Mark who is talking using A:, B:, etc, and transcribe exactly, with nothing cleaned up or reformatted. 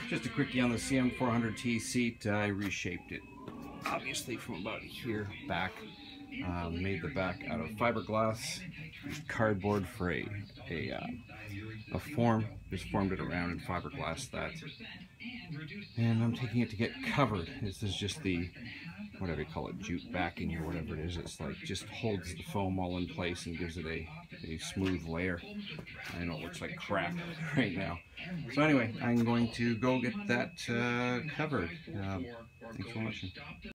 A: Just a quickie on the C M four hundred T seat. I reshaped it, obviously, from about here back. Uh, made the back out of fiberglass, used cardboard for a a, uh, a form. Just formed it around in fiberglass that, and I'm taking it to get covered. This is just the, whatever you call it, jute backing or whatever it is. It's like just holds the foam all in place and gives it a, a smooth layer. I know it looks like crap right now. So anyway, I'm going to go get that uh, covered. Uh, thanks for watching.